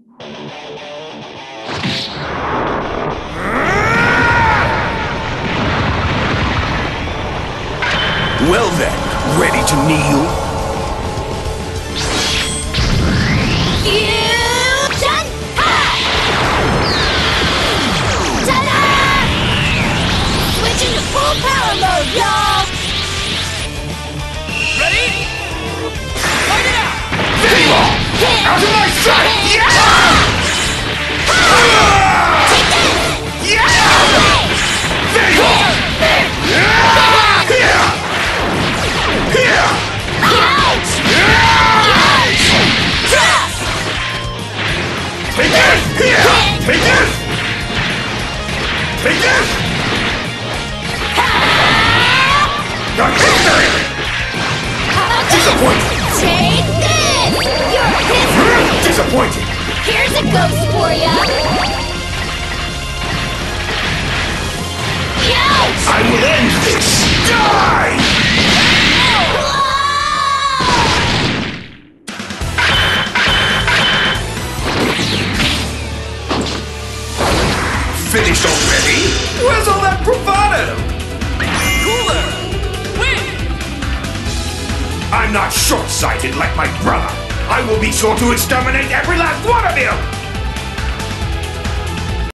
Well then, ready to kneel? Switching to full power mode, y'all! Ready? Fight it out! Out of my sight! Yeah! Take this! Yeah! There you go! Ouch! Take this! Take this! Take this! Disappointing! Take this! You're history! Disappointing! Here's a ghost for ya! Ouch! I will end this! Die! Finished already? Where's all that bravado? Cooler! Win! I'm not short-sighted like my brother. I will be sure to exterminate every last one of you!